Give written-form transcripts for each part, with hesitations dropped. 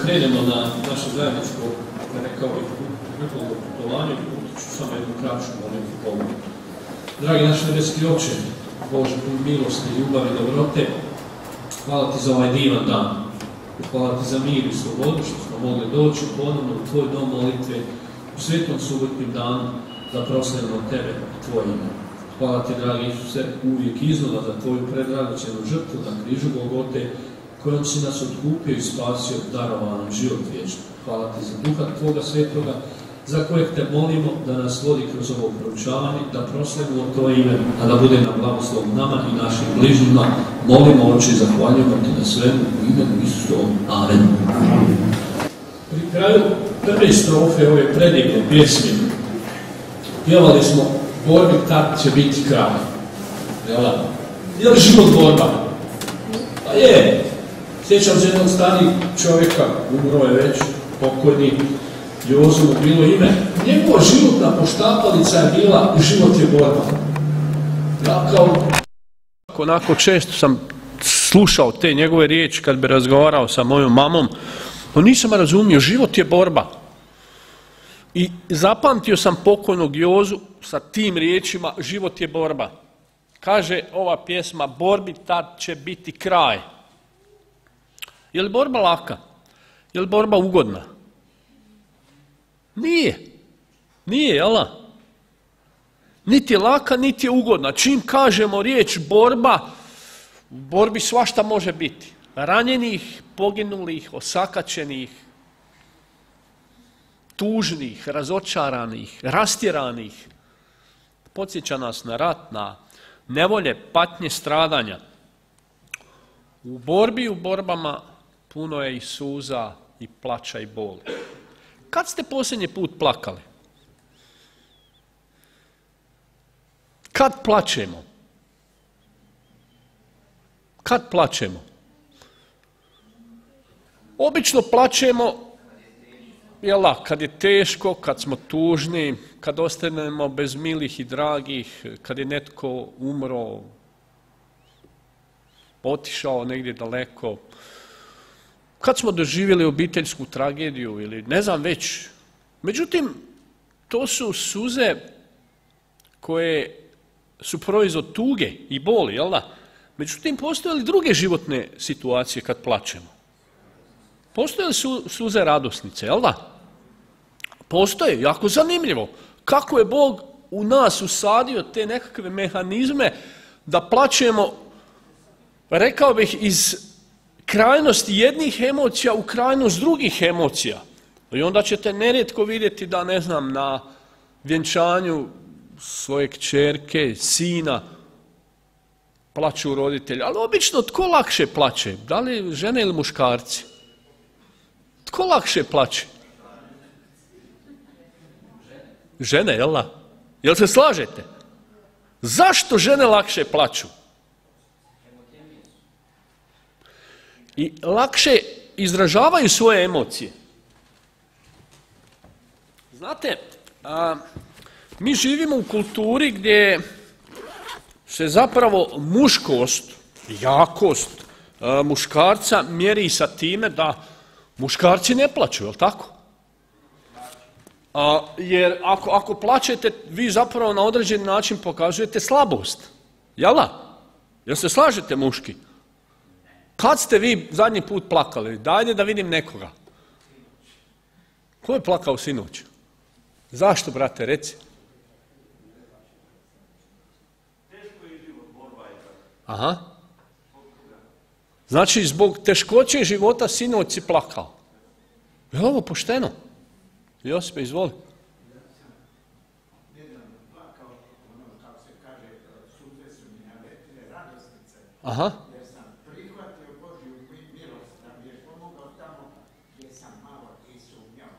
krenemo na naše zajedničko, rekao bih, nekoliko putovanje, ću samo jednu kraću molitvu pomoći. Dragi naš nebeski Oče, Bože, pun milosti, ljubavi i dobrote, hvala ti za ovaj divan dan. Hvala ti za mir i slobodu što smo mogli doći ponovno u tvoj dom molitve u svetom subotnim danu da proslavimo tebe, tvoje ime. Hvala ti, dragi Isuse, uvijek iznova za tvoju predragoćenu žrtvu na križu Golgote, kojom si nas otkupio i spasio, darovao nam život vječni. Hvala ti za duha tvoga svetoga, za kojeg te molimo da nas vodi kroz ovo proučavanje, da proslavimo tvoje ime, a da bude na blagoslov nama i našim bližnjima. Molimo, Oče, i zahvaljujemo ti na svemu u imenu Isusovom. Amen. Pri kraju prve strofe ove predivne pjesme pjevali smo borbi tad će biti kraj. Je li život borba? Pa je. Sjećam se jednog starijeg čovjeka, umro je već, pokojni, Jozo mu bilo ime. Njegova životna poštapalica je bila život je borba. Ja onako često sam slušao te njegove riječi kad bi razgovarao sa mojom mamom, no nisam razumio, život je borba. I zapamtio sam pokojnog Jozu sa tim riječima, život je borba. Kaže ova pjesma, borbi tad će biti kraj. Je li borba laka? Je li borba ugodna? Nije. Nije, jel? Niti je laka, niti je ugodna. Čim kažemo riječ borba, u borbi svašta može biti. Ranjenih, poginulih, osakaćenih, tužnih, razočaranih, rastjeranih. Podsjeća nas na rat, na nevolje, patnje, stradanja. U borbi, u borbama puno je i suza, i plača, i boli. Kad ste posljednji put plakali? Kad plačemo? Kad plačemo? Obično plačemo, kad je teško, kad smo tužni, kad ostanemo bez milih i dragih, kad je netko umro, otišao negdje daleko, kad smo doživjeli obiteljsku tragediju ili ne znam već. Međutim, to su suze koje su proizvod tuge i boli, jel da? Međutim, postoje li druge životne situacije kad plačemo? Postoje li suze radosnice, jel da? Postoje, jako zanimljivo. Kako je Bog u nas usadio te nekakve mehanizme da plačemo, rekao bih, iz krajnosti jednih emocija u krajnost drugih emocija. I onda ćete nerijetko vidjeti da, ne znam, na vjenčanju svoje kćerke, sina, plaću roditelji. Ali obično tko lakše plače? Da li žene ili muškarci? Tko lakše plače? Žene, jel da? Jel se slažete? Zašto žene lakše plaču? I lakše izražavaju svoje emocije. Znate, mi živimo u kulturi gdje se zapravo muškost, jakost muškarca mjeri sa time da muškarci ne plaču, jel tako? Jer ako plačete, vi zapravo na određeni način pokazujete slabost. Jel da? Jel se slažete, muški? Kad ste vi zadnji put plakali? Dajde da vidim nekoga. Ko je plakao sinoć? Zašto, brate, reci? Teško je život, borba je tako. Aha. Znači, zbog teškoće života sinoć si plakao. Je li ovo pošteno? Josipe, izvoli. Aha. Jer sam prihvatio Božju milost da mi je pomogao tamo gdje sam malo i sumnjao.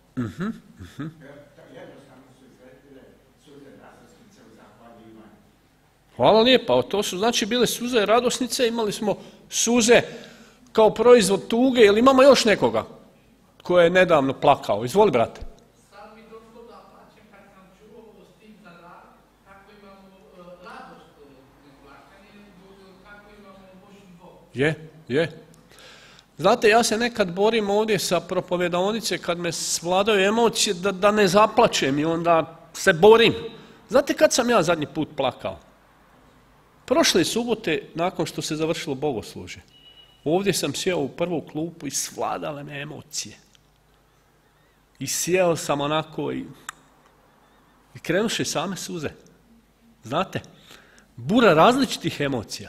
Jednostavno su izletile suze radosnice u zahvaljivanju. Hvala lijepa. To su znači bile suze radosnice, imali smo suze kao proizvod tuge, ili imamo još nekoga ko je nedavno plakao? Izvoli, brate. Sad mi došlo da plaćem kad sam čuo s tim za kako imamo radost u plakanju, kako imamo Božji Bog. Je. Znate, ja se nekad borim ovdje sa propovjedaonice kad me svladaju emocije da ne zaplačem i onda se borim. Znate kad sam ja zadnji put plakao? Prošle subote nakon što se završilo bogoslužje. Ovdje sam sjeo u prvu klupu i svladale me emocije. I sjeo sam onako i krenuše same suze. Znate, bura različitih emocija.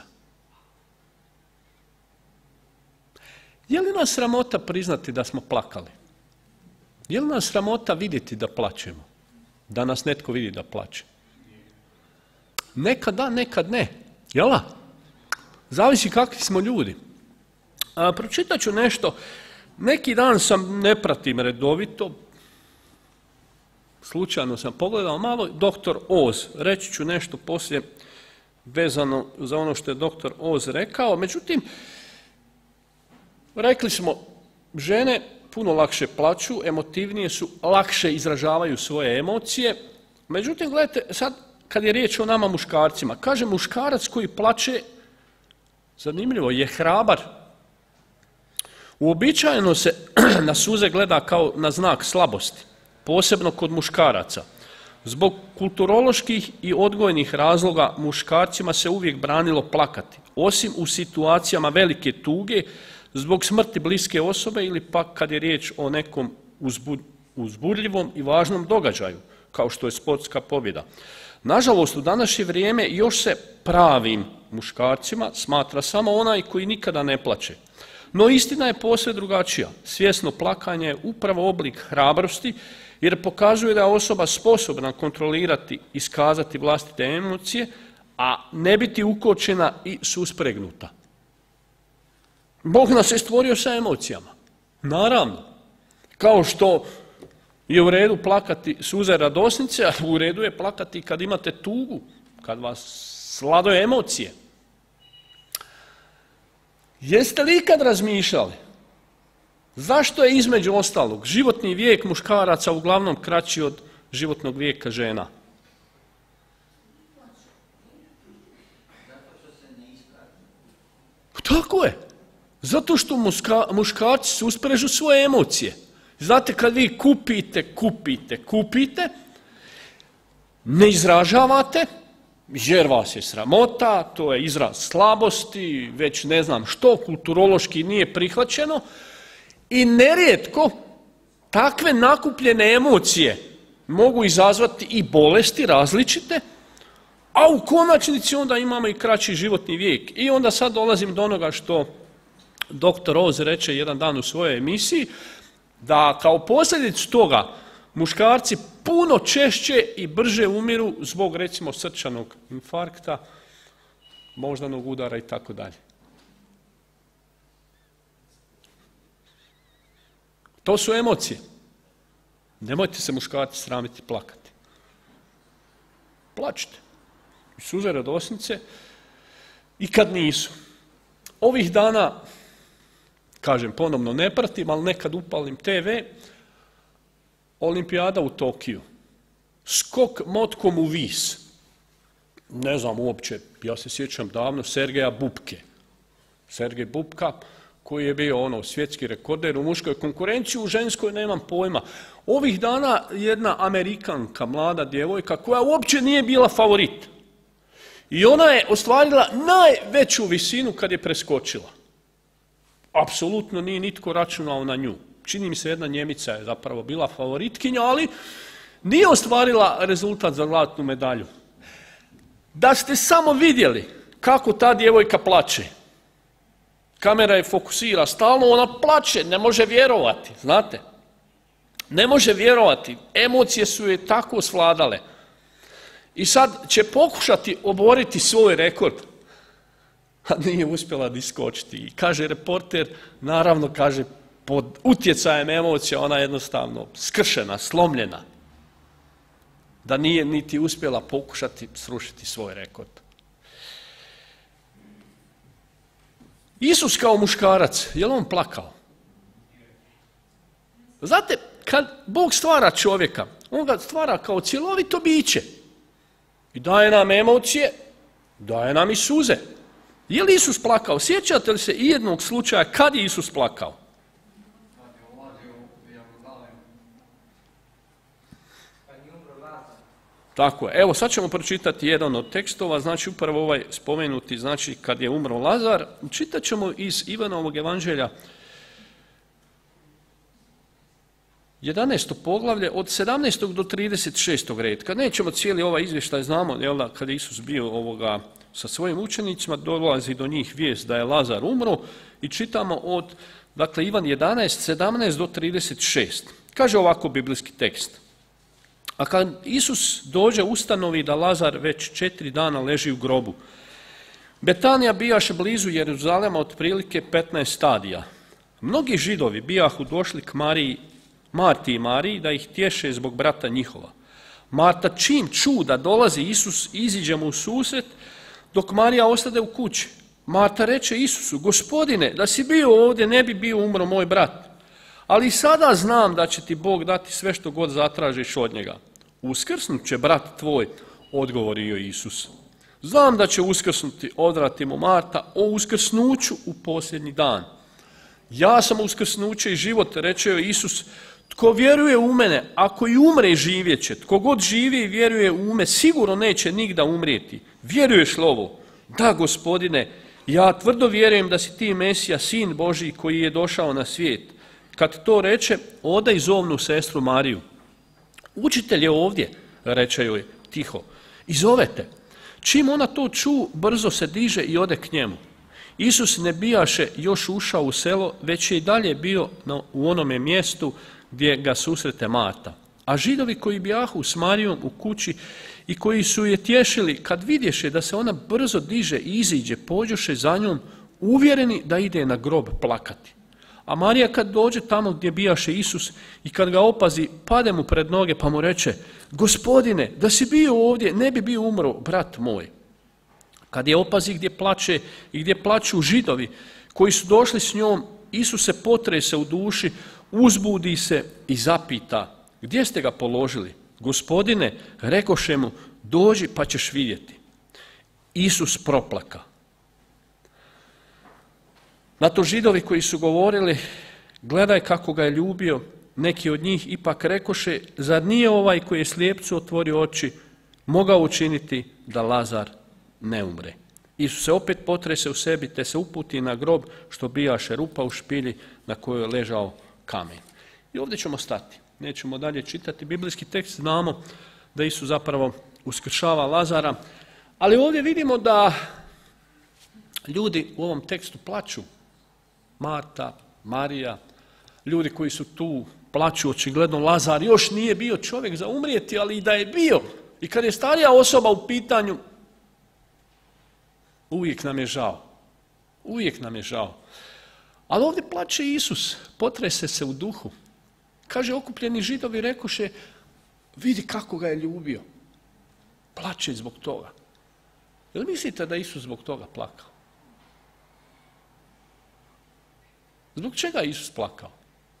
Je li nas sramota priznati da smo plakali? Je li nas sramota vidjeti da plačemo? Da nas netko vidi da plače? Nekad da, nekad ne. Jel' zavisi kakvi smo ljudi. Pročitat ću nešto. Neki dan ne pratim redovito, slučajno sam pogledao malo, doktor Oz, reći ću nešto poslije vezano za ono što je doktor Oz rekao. Međutim, rekli smo, žene puno lakše plaću, emotivnije su, lakše izražavaju svoje emocije. Međutim, gledajte, sad kad je riječ o nama muškarcima, kaže muškarac koji plače, zanimljivo, je hrabar. Uobičajeno se na suze gleda kao na znak slabosti, posebno kod muškaraca. Zbog kulturoloških i odgojnih razloga muškarcima se uvijek branilo plakati, osim u situacijama velike tuge, zbog smrti bliske osobe ili pak kad je riječ o nekom uzbudljivom i važnom događaju, kao što je sportska pobjeda. Nažalost, u današnje vrijeme još se pravim muškarcima smatra samo onaj koji nikada ne plače. No istina je posve drugačija. Svjesno plakanje je upravo oblik hrabrosti jer pokazuje da je osoba sposobna kontrolirati i iskazati vlastite emocije, a ne biti ukočena i suspregnuta. Bog nas je stvorio sa emocijama. Naravno. Kao što je u redu plakati suze radosnice, a u redu je plakati kad imate tugu, kad vas sladaju emocije. Jeste li ikad razmišljali zašto je između ostalog životni vijek muškaraca uglavnom kraći od životnog vijeka žena? Tako je. Zato što muškarci susprežu svoje emocije. Znate, kad vi kupite, ne izražavate, jer vas je sramota, to je izraz slabosti, već ne znam što, kulturološki nije prihvaćeno i nerijetko takve nakupljene emocije mogu izazvati i bolesti različite, a u konačnici onda imamo i kraći životni vijek. I onda sad dolazim do onoga što doktor Oz reče jedan dan u svojoj emisiji, da kao posljedicu toga muškarci puno češće i brže umiru zbog recimo srčanog infarkta, moždanog udara i tako dalje. To su emocije. Nemojte se muškarci sramiti plakati. Plačite. I suze radosnice i kad nisu. Ovih dana, kažem ponovno ne pratim, ali nekad upalim TV, Olimpijada u Tokiju. Skok motkom u vis. Ne znam uopće, ja se sjećam davno Sergeja Bubke. Sergej Bubka koji je bio svjetski rekorder u muškoj konkurenciji, u ženskoj nemam pojma. Ovih dana jedna Amerikanka, mlada djevojka koja uopće nije bila favorit. I ona je ostvarila najveću visinu kad je preskočila. Apsolutno nije nitko računao na nju. Čini mi se jedna Njemica je zapravo bila favoritkinja, ali nije ostvarila rezultat za zlatnu medalju. Da ste samo vidjeli kako ta djevojka plače. Kamera je fokusira stalno, ona plače, ne može vjerovati, znate. Ne može vjerovati, emocije su je tako svladale. I sad će pokušati oboriti svoj rekord, a nije uspjela ni skočiti. I kaže reporter, naravno kaže, pod utjecajem emocija ona je jednostavno skršena, slomljena. Da nije niti uspjela pokušati srušiti svoj rekord. Isus kao muškarac, je li on plakao? Znate, kad Bog stvara čovjeka, on ga stvara kao cjelovito biće. I daje nam emocije, daje nam i suze. Je li Isus plakao? Sjećate li se i jednog slučaja kad je Isus plakao? Kad je ulazio u Jeruzalem. Kad je umro Lazar. Tako je. Evo sad ćemo pročitati jedan od tekstova, znači upravo ovaj spomenuti, znači kad je umro Lazar. Čitat ćemo iz Ivanovog evanđelja 11. poglavlje od 17. do 36. redka. Nećemo cijeli ovaj izvještaj, znamo jel da kad je Isus bio sa svojim učenicima, dolazi do njih vijest da je Lazar umro i čitamo od, dakle, Ivan 11, 17 do 36. Kaže ovako biblijski tekst. A kad Isus dođe ustanovi da Lazar već 4 dana leži u grobu. Betanija bijaše blizu Jeruzalema otprilike 15 stadija. Mnogi Židovi bijahu došli k Marti i Mariji da ih tješe zbog brata njihova. Marta čim ču da dolazi Isus, iziđe mu u susret, dok Marija ostade u kući. Marta reče Isusu, Gospodine, da si bio ovdje, ne bi bio umro moj brat. Ali sada znam da će ti Bog dati sve što god zatražiš od njega. Uskrsnut će brat tvoj, odgovorio Isus. Znam da će uskrsnuti, odvrati mu Marta, o uskrsnuću u posljednji dan. Ja sam uskrsnuće i život, reče joj Isus, tko vjeruje u mene, ako i umre živjet će, tko god živi i vjeruje u me, sigurno neće nigda umrijeti. Vjeruješ li ovo? Da, Gospodine, ja tvrdo vjerujem da si ti Mesija, sin Božji koji je došao na svijet. Kad to reče, oda i zovnu sestru Mariju. Učitelj je ovdje, reče joj tiho, i zovete. Čim ona to ču, brzo se diže i ode k njemu. Isus ne bijaše još ušao u selo, već je i dalje bio u onome mjestu gdje ga susrete Marta. A Židovi koji bijahu s Marijom u kući i koji su je tješili, kad vidješe da se ona brzo diže i iziđe, pođoše za njom, uvjereni da ide na grob plakati. A Marija kad dođe tamo gdje bijaše Isus i kad ga opazi, pade mu pred noge pa mu reče, Gospodine, da si bio ovdje, ne bi bio umro brat moj. Kad je opazi gdje plače i gdje plaču Židovi koji su došli s njom, Isus se potrese u duši, uzbudi se i zapita, gdje ste ga položili? Gospodine, rekoše mu, dođi pa ćeš vidjeti. Isus proplaka. Na to Židovi koji su govorili, gledaj kako ga je ljubio, neki od njih ipak rekoše, zar nije ovaj koji je slijepcu otvorio oči, mogao učiniti da Lazar ne umre. Isus se opet potrese u sebi, te se uputi na grob, što bijaše rupa u špilji na kojoj je ležao kamen. I ovdje ćemo stati. Nećemo dalje čitati biblijski tekst, znamo da Isus zapravo uskršava Lazara, ali ovdje vidimo da ljudi u ovom tekstu plaču. Marta, Marija, ljudi koji su tu plaču, očigledno Lazar još nije bio čovjek za umrijeti, ali i da je bio. I kad je starija osoba u pitanju, uvijek nam je žao. Uvijek nam je žao. Ali ovdje plače Isus, potrese se u duhu. Kaže, okupljeni Židovi rekoše, vidi kako ga je ljubio. Plače zbog toga. Jel mislite da je Isus zbog toga plakao? Zbog čega je Isus plakao?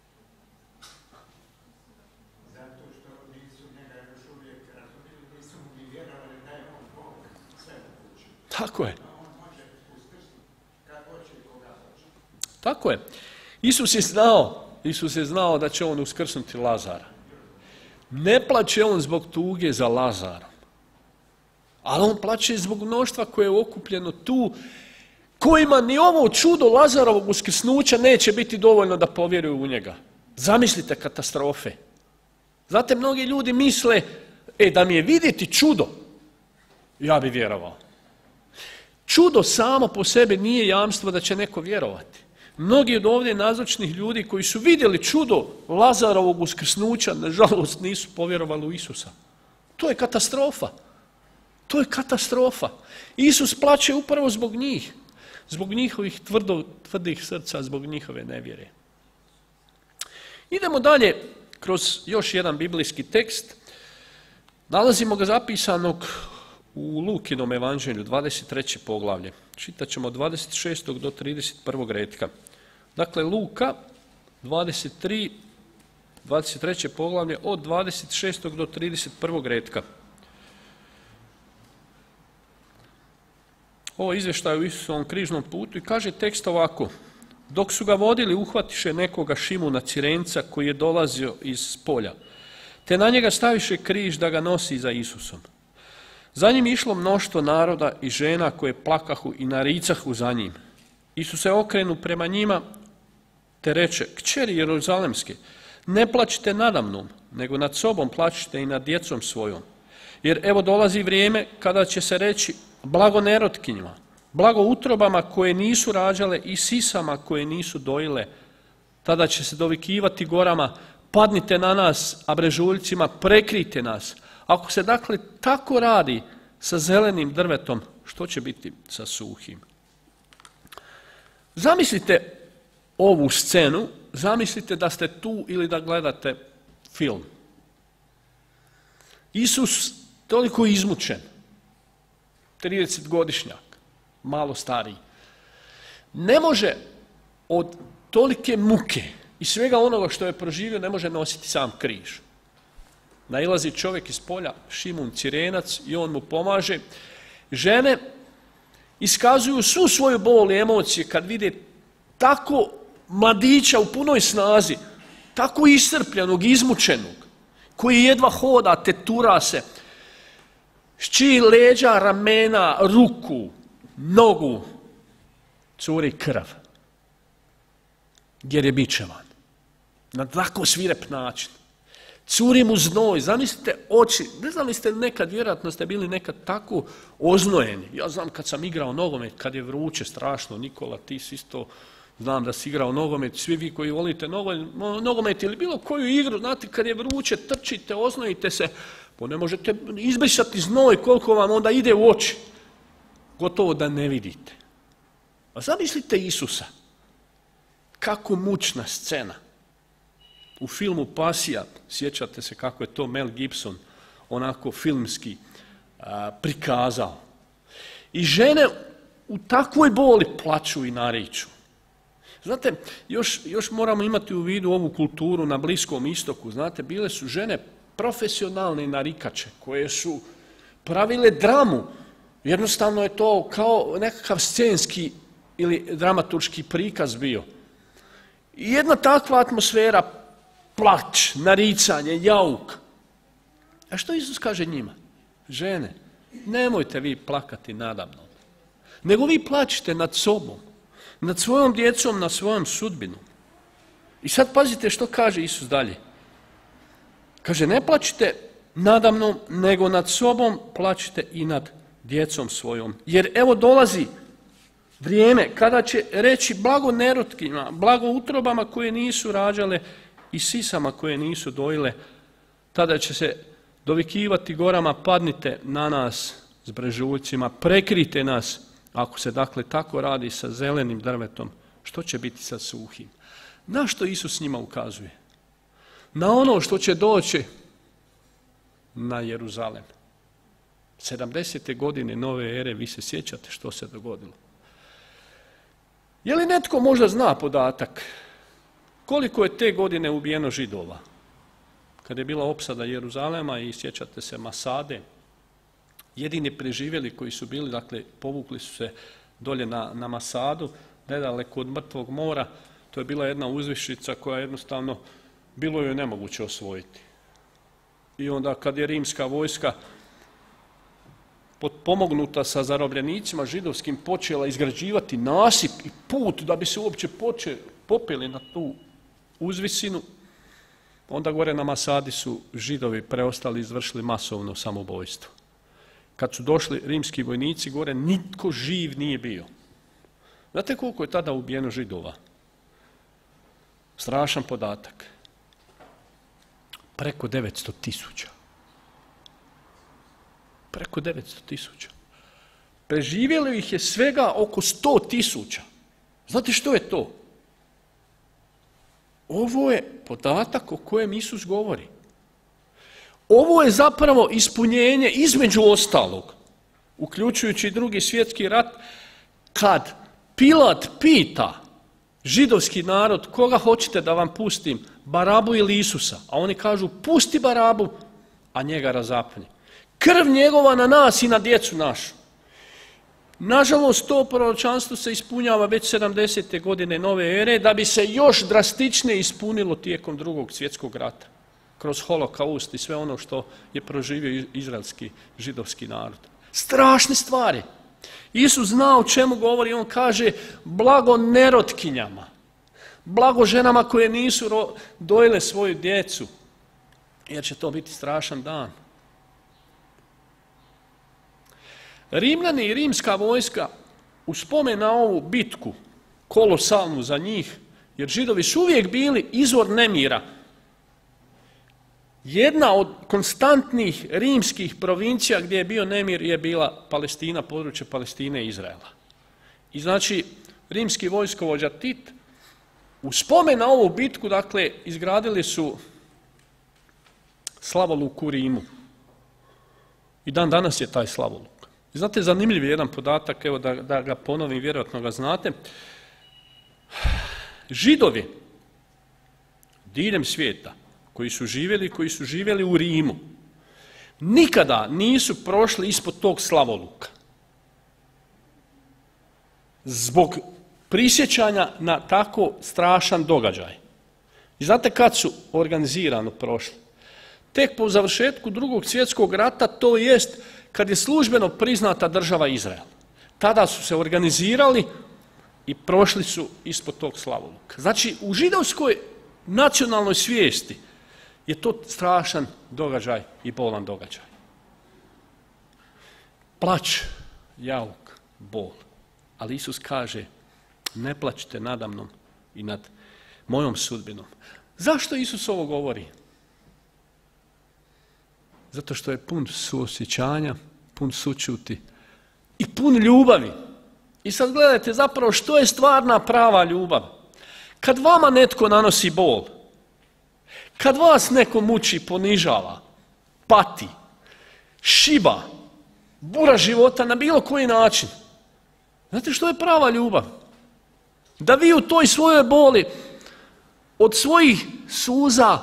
Zato što nisu njega još uvijek razumili, nisu mu ni vjerovali da je on Bog sve moguće. Tako je. On može uskrsnuti kad hoće i koga hoće. Tako je. Isus je znao da će on uskrsnuti Lazara. Ne plače on zbog tuge za Lazarom, ali on plače zbog mnoštva koje je okupljeno tu, kojima ni ovo čudo Lazarovog uskrsnuća neće biti dovoljno da povjeruju u njega. Zamislite katastrofe. Znate, mnogi ljudi misle, da mi je vidjeti čudo, ja bi vjerovao. Čudo samo po sebi nije jamstvo da će neko vjerovati. Mnogi od ovdje nazočnih ljudi koji su vidjeli čudo Lazarovog uskrsnuća, nažalost nisu povjerovali u Isusa. To je katastrofa. To je katastrofa. Isus plače upravo zbog njih. Zbog njihovih tvrdih srca, zbog njihove nevjere. Idemo dalje kroz još jedan biblijski tekst. Nalazimo ga zapisanog u Lukinom evanđelju, 23. poglavlje. Čitat ćemo od 26. do 31. retka. Dakle, Luka, 23. poglavlje, od 26. do 31. retka. ovo izvještaj o Isusovom križnom putu i kaže tekst ovako: dok su ga vodili, uhvatiše nekoga Šimuna Cirenca koji je dolazio iz polja, te na njega staviše križ da ga nosi za Isusom. Za njim išlo mnoštvo naroda i žena koje plakahu i naricahu za njim. Isus se okrenu prema njima te reče: kćeri Jeruzalemske, ne plačite nadamnom, nego nad sobom plačite i nad djecom svojom. Jer evo dolazi vrijeme kada će se reći: blago nerotkinjima, blago utrobama koje nisu rađale i sisama koje nisu dojile. Tada će se dovikivati gorama: padnite na nas, a brežuljcima prekrijte nas. Ako se dakle tako radi sa zelenim drvetom, što će biti sa suhim? Zamislite ovu scenu, zamislite da ste tu ili da gledate film. Isus toliko izmučen, 30-godišnjak, malo stariji, ne može od tolike muke i svega onoga što je proživio, ne može nositi sam križ. Nailazi čovjek iz polja, Šimun Cirenac, i on mu pomaže. Žene iskazuju svu svoju bol i emocije kad vide tako mladića u punoj snazi, tako iscrpljenog, izmučenog, koji jedva hoda, tetura se, s čiji leđa, ramena, ruku, nogu curi krv, jer je bičevan na tako svirep način. Curi mu znoj, zamislite oči, ne znam li ste nekad, vjerojatno ste bili nekad tako oznojeni. Ja znam kad sam igrao nogomet, kad je vruće strašno, Nikola, ti si isto, znam da si igrao nogomet, svi vi koji volite nogomet ili bilo koju igru, znate kad je vruće, trčite, oznojite se, pa ne možete izbrisati znoj koliko vam onda ide u oči, gotovo da ne vidite. A zamislite Isusa, kako mučna scena. U filmu Pasija, sjećate se kako je to Mel Gibson onako filmski prikazao. I žene u takvoj boli plaču i nariču. Znate, još moramo imati u vidu ovu kulturu na Bliskom istoku. Znate, bile su žene profesionalne narikače koje su pravile dramu. Jednostavno je to kao nekakav scenski ili dramaturški prikaz bio. I jedna takva atmosfera, plać, naricanje, jauk. A što Isus kaže njima? Žene, nemojte vi plakati nadamnom, nego vi plačite nad sobom, nad svojom djecom, nad svojom sudbinom. I sad pazite što kaže Isus dalje. Kaže, ne plačite nadamnom, nego nad sobom plačite i nad djecom svojom. Jer evo dolazi vrijeme kada će reći: blago nerotkinjima, blago utrobama koje nisu rađale i sisama koje nisu dojile. Tada će se dovikivati gorama: padnite na nas s brežuljcima, prekrijte nas. Ako se dakle tako radi sa zelenim drvetom, što će biti sa suhim? Na što Isus njima ukazuje? Na ono što će doći na Jeruzalem. 70. godine nove ere, vi se sjećate što se dogodilo. Je li netko možda zna podatak koliko je te godine ubijeno Židova? Kad je bila opsada Jeruzalema i sjećate se Masade, jedini preživjeli koji su bili, dakle povukli su se dolje na Masadu, nedaleko od Mrtvog mora. To je bila jedna uzvišica koja jednostavno bilo joj nemoguće osvojiti. I onda kad je rimska vojska potpomognuta sa zarobljenicima židovskim počela izgrađivati nasip i put da bi se uopće popeli na tu uzvisinu, onda gore na Masadi su Židovi preostali izvršili masovno samobojstvo. Kad su došli rimski vojnici gore, nitko živ nije bio. Znate koliko je tada ubijeno Židova? Strašan podatak. Preko 900.000. Preko 900.000. Preživjelo ih je svega oko 100.000. Znate što je to? Ovo je podatak o kojem Isus govori. Ovo je zapravo ispunjenje, između ostalog, uključujući Drugi svjetski rat, kad Pilat pita židovski narod: koga hoćete da vam pustim, Barabu ili Isusa? A oni kažu: pusti Barabu, a njega razapni. Krv njegova na nas i na djecu našu. Nažalost, to proročanstvo se ispunjava već 70. godine nove ere, da bi se još drastičnije ispunilo tijekom Drugog svjetskog rata, kroz holokaust i sve ono što je proživio izraelski židovski narod. Strašne stvari. Isus zna o čemu govori, on kaže blago nerotkinjama, blago ženama koje nisu dojile svoju djecu, jer će to biti strašan dan. Rimljani i rimska vojska u spomen na ovu bitku, kolosalnu za njih, jer Židovi su uvijek bili izvor nemira. Jedna od konstantnih rimskih provincija gdje je bio nemir je bila Palestina, područje Palestine i Izraela. I znači, rimski vojskovođa Tit u spomen na ovu bitku, dakle, izgradili su slavoluk u Rimu. I dan danas je taj slavoluk. I znate, zanimljiv je jedan podatak, evo da ga ponovim, vjerojatno ga znate. Židovi diljem svijeta koji su živjeli u Rimu, nikada nisu prošli ispod tog slavoluka. Zbog prisjećanja na tako strašan događaj. I znate kad su organizirano prošli? Tek po završetku Drugog svjetskog rata, to jest kad je službeno priznata država Izrael. Tada su se organizirali i prošli su ispod tog slavoluka. Znači, u židovskoj nacionalnoj svijesti je to strašan događaj i bolan događaj. Plać, jauk, bol. Ali Isus kaže, ne plačite nadamnom i nad mojom sudbinom. Zašto Isus ovo govori? Zato što je pun suosjećanja, pun sućuti i pun ljubavi. I sad gledajte zapravo što je stvarna prava ljubav. Kad vama netko nanosi bol, kad vas neko muči, ponižava, pati, šiba, bura života na bilo koji način, znate što je prava ljubav? Da vi u toj svojoj boli od svojih suza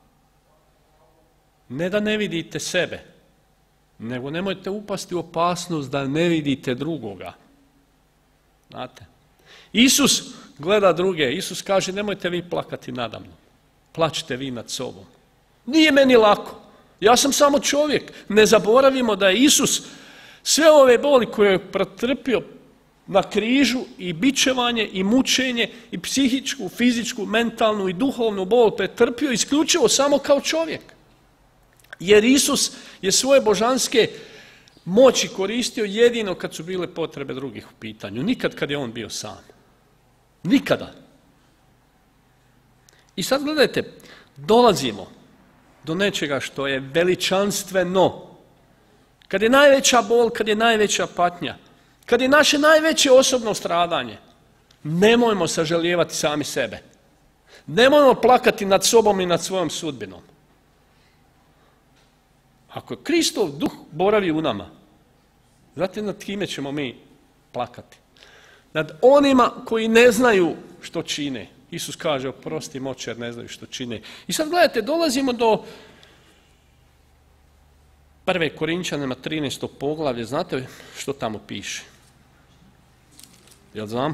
ne da ne vidite sebe, nego nemojte upasti u opasnost da ne vidite drugoga. Znate? Isus gleda druge, Isus kaže nemojte vi plakati nadamnom, plačite vi nad sobom. Nije meni lako, ja sam samo čovjek. Ne zaboravimo da je Isus sve ove boli koje je pretrpio na križu i bičevanje i mučenje i psihičku, fizičku, mentalnu i duhovnu bol pretrpio isključivo samo kao čovjek. Jer Isus je svoje božanske moći koristio jedino kad su bile potrebe drugih u pitanju. Nikad kad je on bio sam. Nikada. I sad gledajte, dolazimo do nečega što je veličanstveno. Kad je najveća bol, kad je najveća patnja, kad je naše najveće osobno stradanje, nemojmo sažalijevati sami sebe. Nemojmo plakati nad sobom i nad svojom sudbinom. Ako Kristov duh boravi u nama, znate nad kime ćemo mi plakati? Nad onima koji ne znaju što čine. Isus kaže, oprosti moći jer ne znaju što čine. I sad gledajte, dolazimo do 1. Korinčanima 13. poglavlje. Znate što tamo piše? Jel znam?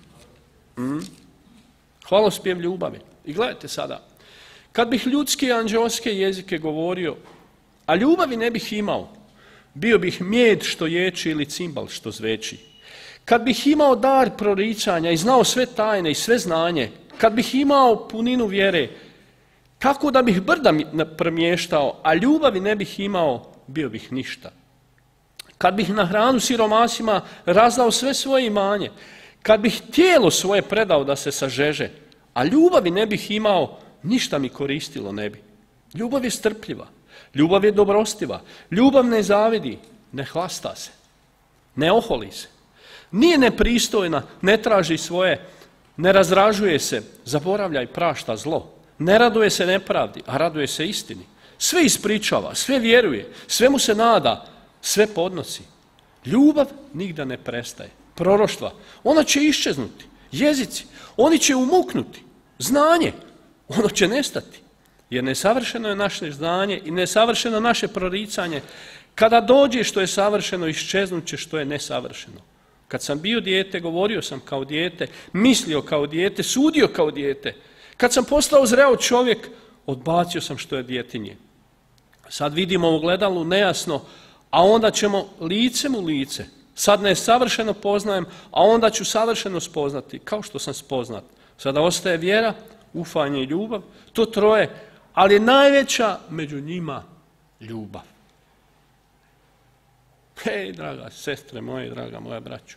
Hvalospjev ljubavi. I gledajte sada, kad bih ljudske i anđeoske jezike govorio, a ljubavi ne bih imao, bio bih mjed što ječi ili cimbal što zveči. Kad bih imao dar proricanja i znao sve tajne i sve znanje, kad bih imao puninu vjere, tako da bih brda premještao, a ljubavi ne bih imao, bio bih ništa. Kad bih na hranu siromasima razdao sve svoje imanje, kad bih tijelo svoje predao da se sažeže, a ljubavi ne bih imao, ništa mi koristilo ne bi. Ljubav je strpljiva, ljubav je dobrostiva, ljubav ne zavidi, ne hlasta se, ne oholi se, nije nepristojna, ne traži svoje, ne razražuje se, zaboravlja i prašta zlo, ne raduje se nepravdi, a raduje se istini. Sve ispričava, sve vjeruje, sve mu se nada, sve podnosi. Ljubav nigda ne prestaje. Proroštva, ona će iščeznuti. Jezici, oni će umuknuti. Znanje, ono će nestati. Jer nesavršeno je naše znanje i nesavršeno naše proricanje. Kada dođe što je savršeno, iščeznut će što je nesavršeno. Kad sam bio dijete, govorio sam kao dijete, mislio kao dijete, sudio kao dijete. Kad sam postao zreo čovjek, odbacio sam što je djetinje. Sad vidimo u ogledalu nejasno, a onda ćemo licem u lice. Sad ne savršeno poznajem, a onda ću savršeno spoznati, kao što sam spoznat. Sada ostaje vjera, ufanje i ljubav, to troje, ali je najveća među njima ljubav. Hej, draga sestre moje, draga moja braćo.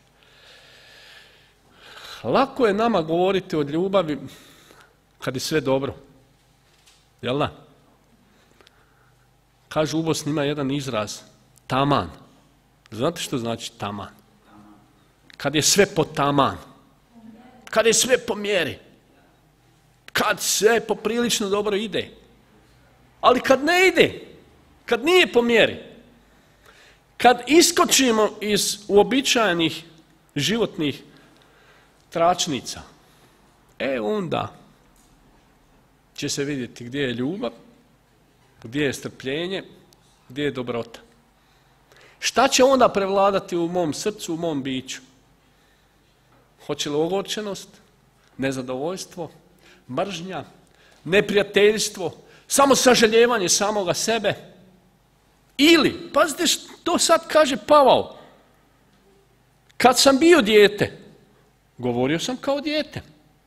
Lako je nama govoriti o ljubavi kad je sve dobro. Jel da? Kažu u Bosni ima jedan izraz, taman. Znate što znači taman? Kad je sve po taman. Kad je sve po mjeri. Kad sve poprilično dobro ide. Ali kad ne ide, kad nije po mjeri, kad iskočimo iz uobičajenih životnih tračnica, onda će se vidjeti gdje je ljubav, gdje je strpljenje, gdje je dobrota. Šta će onda prevladati u mom srcu, u mom biću? Hoće li ogorčenost, nezadovoljstvo, mržnja, neprijateljstvo, samo sažaljevanje samoga sebe? Ili, pazite što sad kaže Pavao, kad sam bio dijete, govorio sam kao dijete,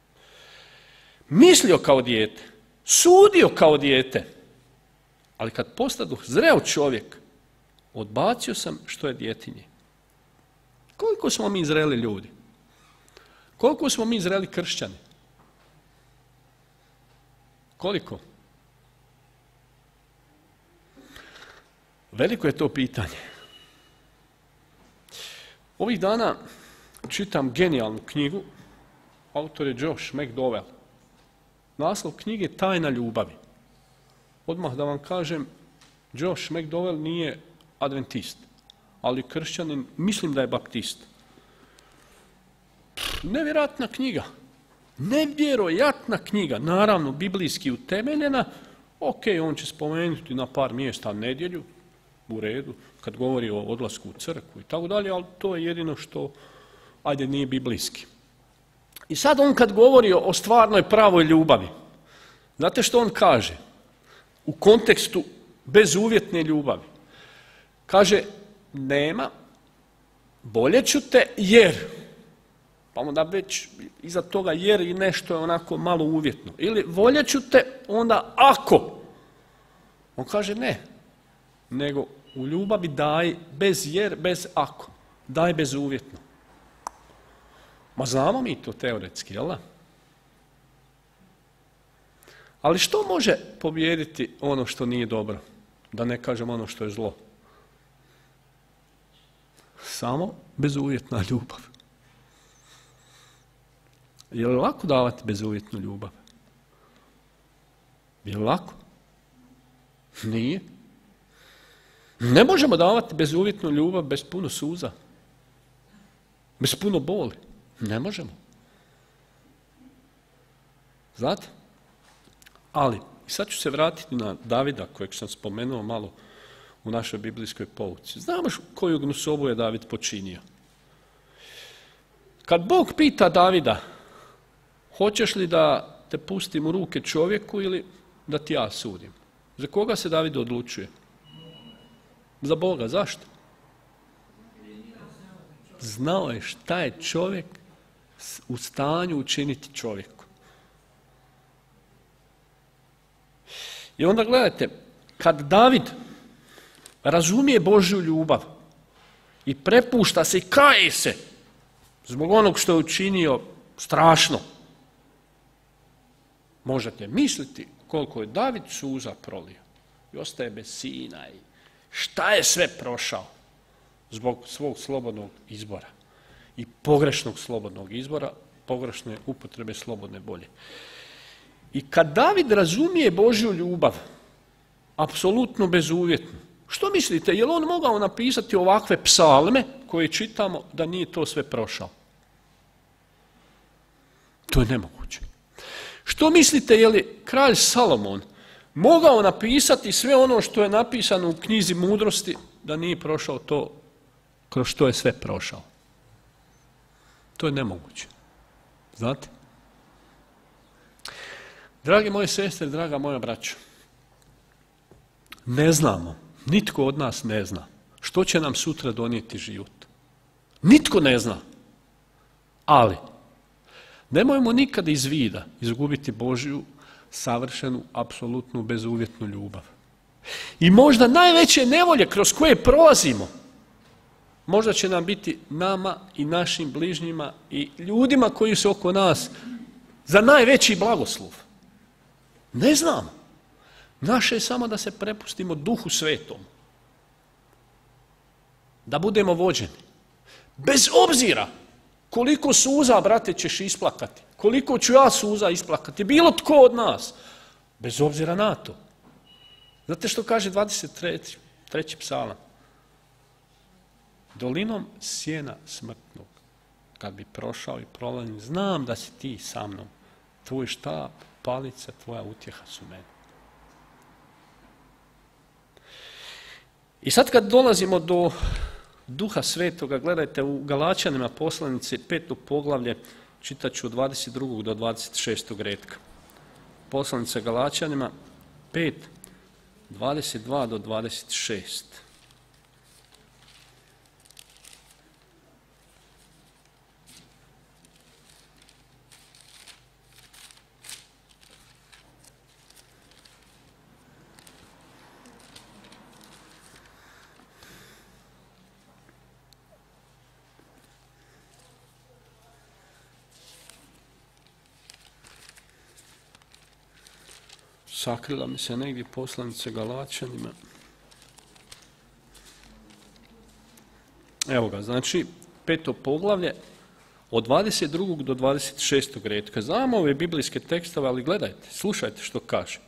mislio kao dijete, sudio kao dijete, ali kad postadoh zreo čovjek, odbacio sam što je djetinje. Koliko smo mi zreli ljudi? Koliko smo mi zreli kršćani? Koliko? Veliko je to pitanje. Ovih dana čitam genijalnu knjigu, autor je Josh McDowell. Naslov knjige Tajna ljubavi. Odmah da vam kažem, Josh McDowell nije adventist, ali kršćanin, mislim da je baptist. Nevjerojatna knjiga. Nevjerojatna knjiga, naravno biblijski utemeljena. Ok, on će spomenuti na par mjesta nedjelju, u redu, kad govori o odlasku u crkvu i tako dalje, ali to je jedino što, ajde, nije biblijski. I sad on kad govori o stvarnoj pravoj ljubavi, znate što on kaže? U kontekstu bezuvjetne ljubavi. Kaže, nema, bolje ću te jer, pa onda već iza toga jer i nešto je onako malo uvjetno. Ili voljet ću te onda ako. On kaže ne, nego u ljubavi daj bez jer, bez ako. Daj bezuvjetno. Ma znamo mi to teoretski, jel da? Ali što može pobijediti ono što nije dobro? Da ne kažem ono što je zlo. Samo bezuvjetna ljubav. Je li lako davati bezuvjetnu ljubav? Je li lako? Nije. Ne možemo davati bezuvjetnu ljubav bez puno suza. Bez puno boli. Ne možemo. Znate? Ali, sad ću se vratiti na Davida, kojeg sam spomenuo malo u našoj biblijskoj pouci. Znamo koju gnusobu je David počinio. Kad Bog pita Davida, hoćeš li da te pustim u ruke čovjeku ili da ti ja sudim? Za koga se David odlučuje? Za Boga. Zašto? Znao je šta je čovjek u stanju učiniti čovjeku. I onda gledajte, kad David razumije Božju ljubav i prepušta se i kaje se zbog onog što je učinio strašno, možete misliti koliko je David suza prolio i ostaje bez sina i šta je sve prošao zbog svog slobodnog izbora i pogrešnog slobodnog izbora, pogrešne upotrebe slobodne volje. I kad David razumije Božju ljubav, apsolutno bezuvjetno, što mislite, je li on mogao napisati ovakve psalme koje čitamo da nije to sve prošao? To je nemoguće. Što mislite, je li kralj Salomon mogao napisati sve ono što je napisano u knjizi mudrosti da nije prošao to kroz što je sve prošao? To je nemoguće. Znate? Dragi moje sestre, draga moja braćo, ne znamo, nitko od nas ne zna što će nam sutra donijeti život. Nitko ne zna. Ali, nemojmo nikada iz vida izgubiti Božju savršenu, apsolutnu, bezuvjetnu ljubav. I možda najveće nevolje kroz koje prolazimo, možda će nam biti nama i našim bližnjima i ljudima koji su oko nas za najveći blagoslov. Ne znam. Naše je samo da se prepustimo Duhu Svetom. Da budemo vođeni. Bez obzira koliko suza, brate, ćeš isplakati. Koliko ću ja suza isplakati. Bilo tko od nas. Bez obzira na to. Znate što kaže 23. psalam? Dolinom sjena smrtnog, kad bi prošao i prolazim, znam da si ti sa mnom. Tvoj štap, palica, tvoja utjeha su meni. I sad kad dolazimo do Duha Svetoga, gledajte u Galačanima poslanici 5. poglavlje, čitat ću od 22. do 26. retka. Poslanica Galačanima 5, 22 do 26. Sakrila mi se negdje poslanica Galačanima. Evo ga, znači 5. poglavlje od 22. do 26. retka. Znamo ove biblijske tekstove, ali gledajte, slušajte što kaže.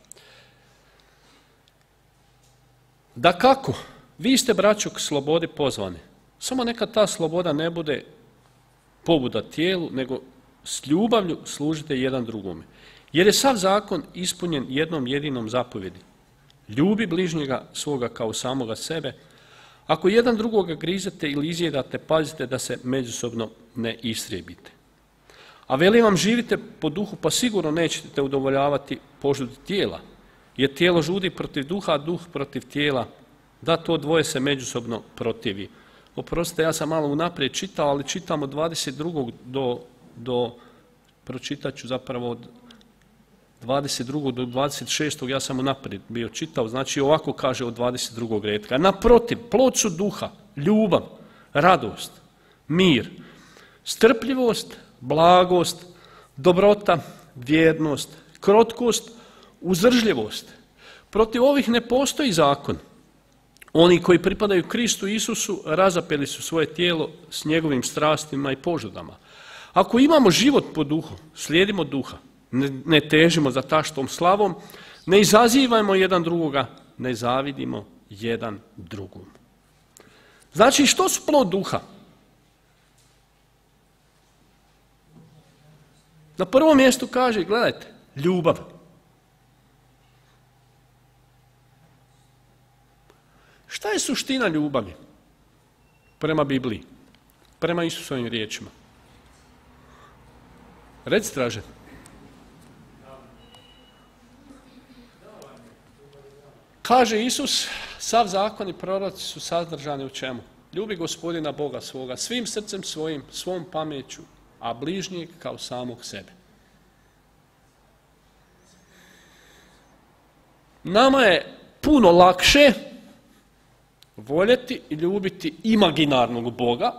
Dakako, vi ste, braćo, k slobodi pozvani. Samo neka ta sloboda ne bude pobuda tijelu, nego s ljubavlju služite jedan drugome. Jer je sav zakon ispunjen jednom jedinom zapovjedi. Ljubi bližnjega svoga kao samoga sebe. Ako jedan drugoga grizete ili izjedate, pazite da se međusobno ne istrijebite. A velim vam, živite po duhu, pa sigurno nećete udovoljavati požudi tijela. Jer tijelo žudi protiv duha, a duh protiv tijela. Da, to dvoje se međusobno protivi. Oprostite, ja sam malo unaprijed čitao, ali čitam od 22. do pročitat ću zapravo od 22. do 26. ja sam unaprijed bio čitao, znači ovako kaže od 22. retka. Naprotiv, plod su duha, ljubav, radost, mir, strpljivost, blagost, dobrota, vjernost, krotkost, uzdržljivost. Protiv ovih ne postoji zakon. Oni koji pripadaju Kristu Isusu razapeli su svoje tijelo s njegovim strastima i požudama. Ako imamo život po duhu, slijedimo duha. Ne težimo za taštom slavom, ne izazivajmo jedan drugoga, ne zavidimo jedan drugom. Znači, što su plod duha? Na prvom mjestu kaže, gledajte, ljubav. Šta je suština ljubavi? Prema Bibliji, prema Isusovim riječima. Recite, traže. Kaže Isus, sav zakon i proroci su sadržani u čemu? Ljubi Gospodina Boga svoga svim srcem svojim, svom pameću, a bližnjeg kao samog sebe. Nama je puno lakše voljeti i ljubiti imaginarnog Boga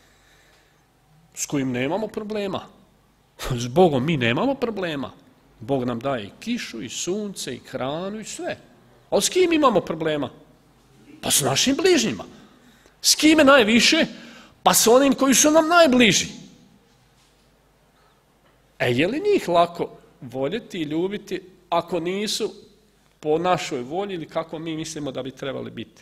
s kojim nemamo problema. S Bogom mi nemamo problema. Bog nam daje i kišu, i sunce, i hranu, i sve. Ali s kim imamo problema? Pa s našim bližnjima. S kime najviše? Pa s onim koji su nam najbliži. Je li njih lako voljeti i ljubiti ako nisu po našoj volji ili kako mi mislimo da bi trebali biti?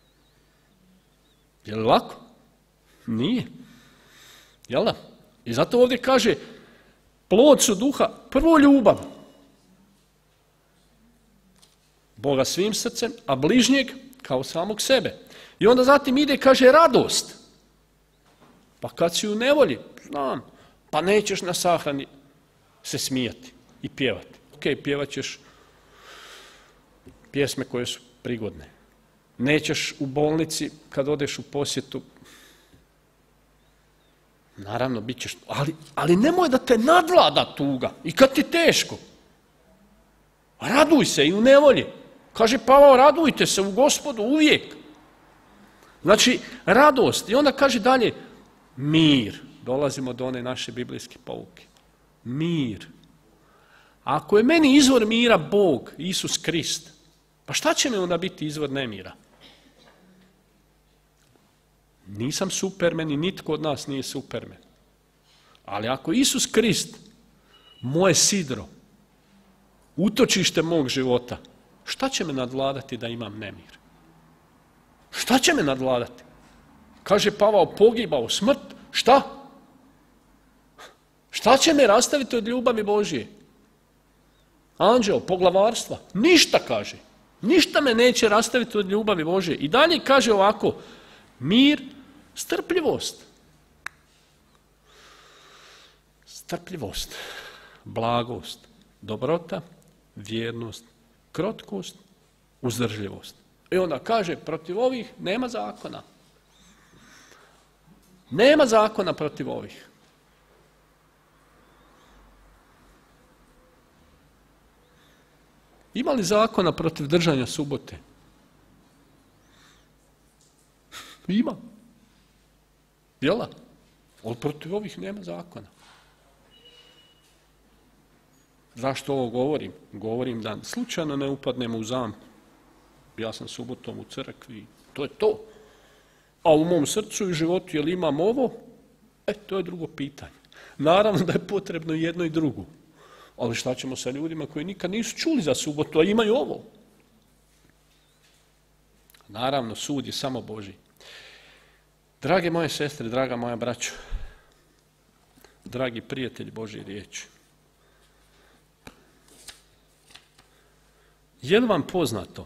Je li lako? Nije. Jel da? I zato ovdje kaže, plod su duha, prvo ljubav. Boga svim srcem, a bližnjeg kao samog sebe. I onda zatim ide, kaže, radost. Pa kad si u nevolji, znam, Pa nećeš na sahrani se smijati i pjevati. Ok, pjevat ćeš pjesme koje su prigodne. Nećeš u bolnici kad odeš u posjetu, naravno bit ćeš, ali nemoj da te nadvlada tuga i kad ti teško. Raduj se i u nevolji. Kaže Pavao, radujte se u Gospodu uvijek. Znači, radost. I onda kaže dalje, mir. Dolazimo do one naše biblijske pouke. Mir. Ako je meni izvor mira Bog, Isus Krist, pa šta će mi onda biti izvor nemira? Nisam Superman i nitko od nas nije Superman. Ali ako Isus Krist, moje sidro, utočište mog života, šta će me nadvladati da imam nemir? Šta će me nadvladati? Kaže Pavao, pogibao, smrt, šta? Šta će me rastaviti od ljubavi Božije? Anđeo, poglavarstva, ništa kaže. Ništa me neće rastaviti od ljubavi Božije. I dalje kaže ovako, mir, strpljivost. Strpljivost, blagost, dobrota, vjernost, krotkost, uzdržljivost. I onda kaže, protiv ovih nema zakona. Nema zakona protiv ovih. Ima li zakona protiv držanja subote? Ima. Jel? Ali protiv ovih nema zakona. Zašto ovo govorim? Govorim da slučajno ne upadnemo u zamku. Ja sam subotom u crkvi, to je to. A u mom srcu i životu, jel imam ovo? To je drugo pitanje. Naravno da je potrebno jedno i drugo. Ali šta ćemo sa ljudima koji nikad nisu čuli za subotu, a imaju ovo? Naravno, sud je samo Božji. Drage moje sestre, draga moja braćo, dragi prijatelji Božje riječi, je li vam poznato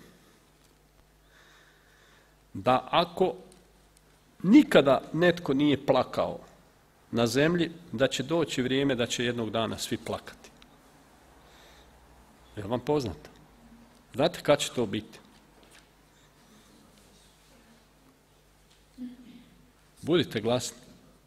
da ako nikada netko nije plakao na zemlji, da će doći vrijeme da će jednog dana svi plakati? Je li vam poznato? Znate kad će to biti? Budite glasni.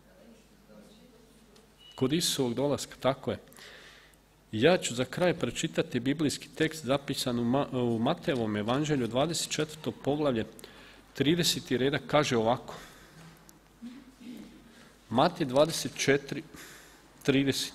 Kod Isusovog dolaska, tako je. Ja ću za kraj pročitati biblijski tekst zapisan u Matejevom evanđelju, 24. poglavlje, 30. redak, kaže ovako. Matej 24, 30.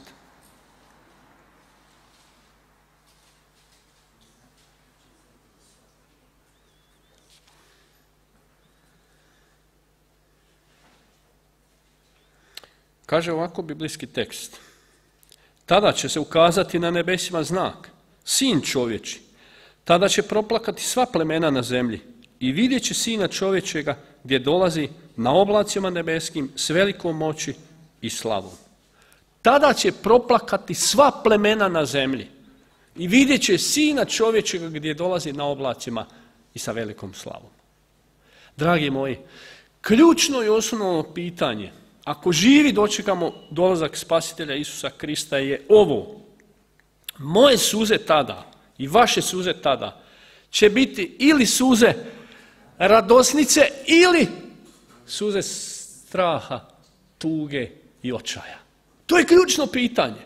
Kaže ovako biblijski tekst. Tada će se ukazati na nebesima znak, sin čovječi. Tada će proplakati sva plemena na zemlji i vidjet će Sina čovječega gdje dolazi na oblacima nebeskim s velikom moći i slavom. Tada će proplakati sva plemena na zemlji i vidjet će Sina čovječega gdje dolazi na oblacima i sa velikom slavom. Dragi moji, ključno i osnovno pitanje, ako živi dočekamo dolazak Spasitelja Isusa Krista, je ovo. Moje suze tada i vaše suze tada će biti ili suze radosnice ili suze straha, tuge i očaja. To je ključno pitanje.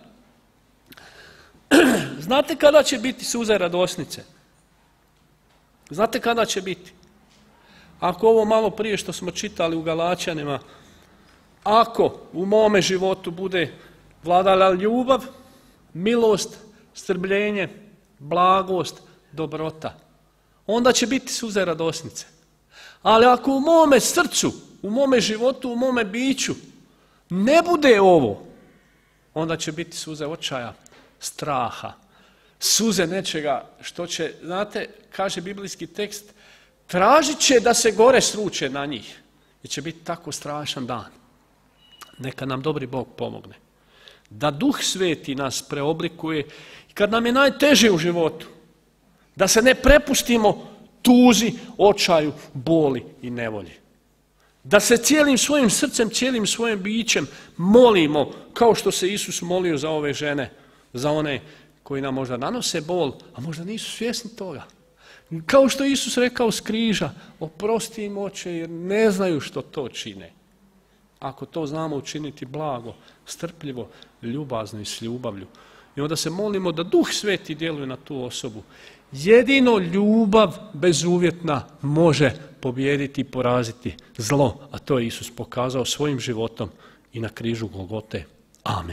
Znate kada će biti suze radosnice? Znate kada će biti? Ako ovo malo prije što smo čitali u Galačanima, ako u mome životu bude vladala ljubav, milost, strpljenje, blagost, dobrota, onda će biti suze radosnice. Ali ako u mome srcu, u mome životu, u mome biću ne bude ovo, onda će biti suze očaja, straha, suze nečega što će, znate, kaže biblijski tekst, tražit će da se gore sruče na njih, jer će biti tako strašan dan. Neka nam dobri Bog pomogne. Da Duh Sveti nas preoblikuje i kad nam je najteže u životu, da se ne prepustimo tuzi, očaju, boli i nevolji. Da se cijelim svojim srcem, cijelim svojim bićem molimo, kao što se Isus molio za ove žene, za one koji nam možda nanose bol, a možda nisu svjesni toga. Kao što je Isus rekao s križa, oprosti im, Oče, jer ne znaju što to čine. Ako to znamo učiniti blago, strpljivo, ljubazno i s ljubavlju. I onda se molimo da Duh Sveti djeluje na tu osobu. Jedino ljubav bezuvjetna može pobijediti i poraziti zlo, a to je Isus pokazao svojim životom i na križu Golgote. Amen.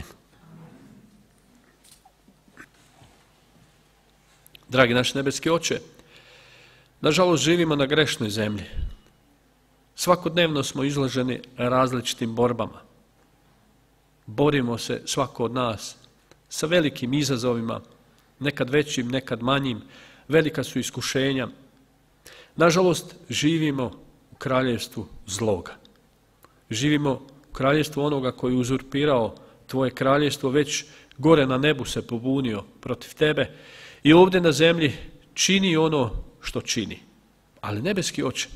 Dragi naš nebeski Oče, nažalost živimo na grešnoj zemlji. Svakodnevno smo izloženi različitim borbama. Borimo se, svako od nas, sa velikim izazovima, nekad većim, nekad manjim, velika su iskušenja. Nažalost, živimo u kraljevstvu zloga. Živimo u kraljevstvu onoga koji je uzurpirao tvoje kraljevstvo, već gore na nebu se pobunio protiv tebe i ovdje na zemlji čini ono što čini. Ali nebeski Oče,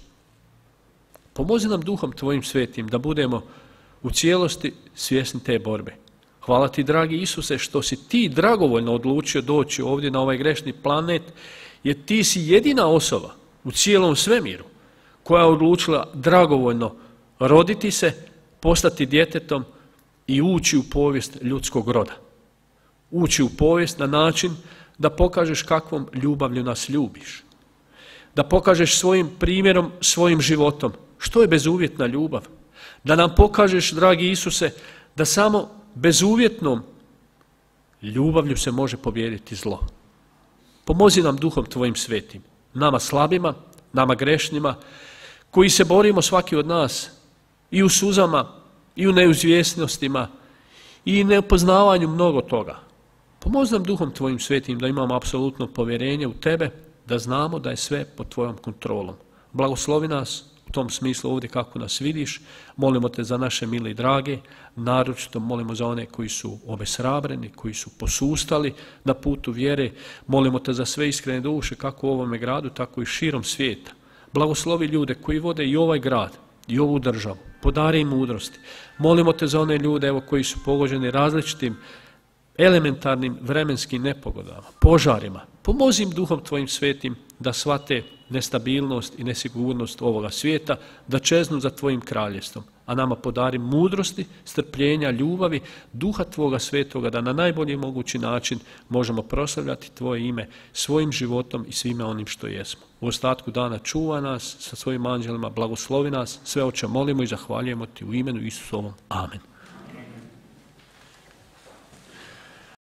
pomozi nam Duhom tvojim svetim da budemo u cijelosti svjesni te borbe. Hvala ti, dragi Isuse, što si ti dragovoljno odlučio doći ovdje na ovaj grešni planet, jer ti si jedina osoba u cijelom svemiru koja je odlučila dragovoljno roditi se, postati djetetom i ući u povijest ljudskog roda. Ući u povijest na način da pokažeš kakvom ljubavlju nas ljubiš. Da pokažeš svojim primjerom, svojim životom što je bezuvjetna ljubav. Da nam pokažeš, dragi Isuse, da samo bezuvjetnom ljubavlju se može pobijediti zlo. Pomozi nam Duhom tvojim svetim, nama slabima, nama grešnima, koji se borimo svaki od nas i u suzama, i u neizvjesnostima, i nepoznavanju mnogo toga. Pomozi nam Duhom tvojim svetim da imamo apsolutno povjerenje u tebe, da znamo da je sve pod tvojom kontrolom. Blagoslovi nas u tom smislu ovdje kako nas vidiš. Molimo te za naše mile i drage, naročito molimo za one koji su obeshrabreni, koji su posustali na putu vjere. Molimo te za sve iskrene duše kako u ovome gradu, tako i širom svijeta. Blagoslovi ljude koji vode i ovaj grad i ovu državu. Podari im mudrosti. Molimo te za one ljude evo, koji su pogođeni različitim elementarnim vremenskim nepogodama, požarima. Pomozi im Duhom tvojim svetim da shvate nestabilnost i nesigurnost ovoga svijeta, da čeznu za tvojim kraljestvom, a nama podari mudrosti, strpljenja, ljubavi, Duha tvoga svetoga, da na najbolji mogući način možemo proslavljati tvoje ime svojim životom i svime onim što jesmo. U ostatku dana čuva nas sa svojim anđelima, blagoslovi nas, sve Oče molimo i zahvaljujemo ti u imenu Isusovom. Amen.